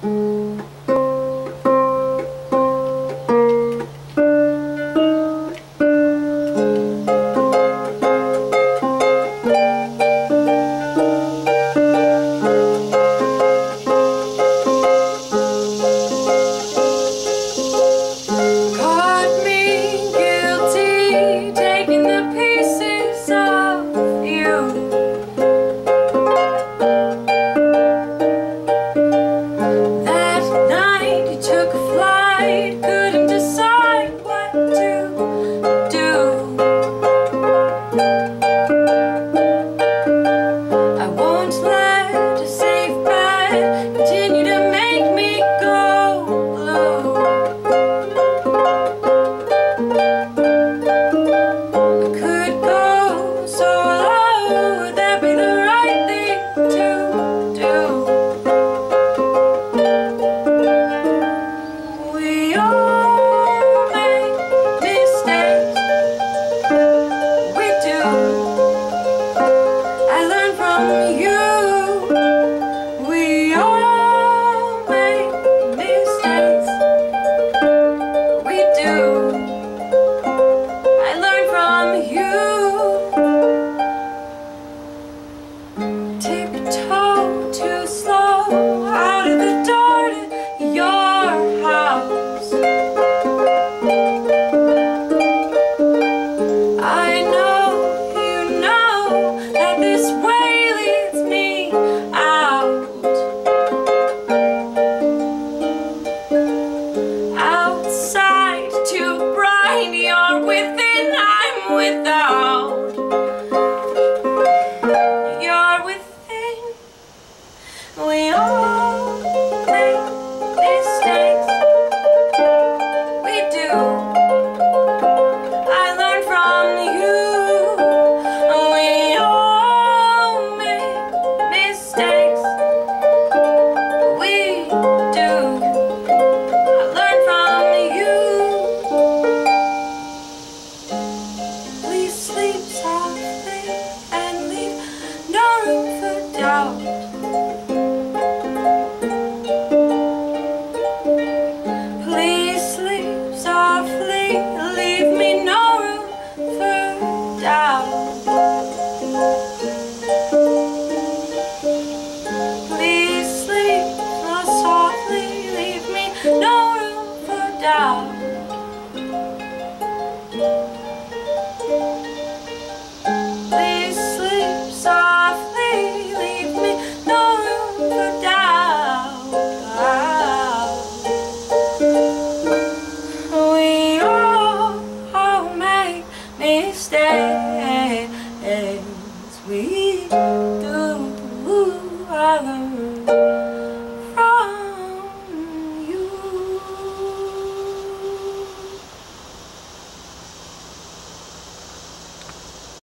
Tiptoe too slow out of the door to your house. I know you know that this way leads me out. Outside too bright, you're within, I'm without. We all make mistakes, we do. I learned from you. We all make mistakes, we do. I learned from you. Please sleep softly and leave no room for doubt. Leave me no room for doubt. Please sleep softly, leave me no room for doubt. Please sleep softly, leave me no room for doubt. We all make mistakes, we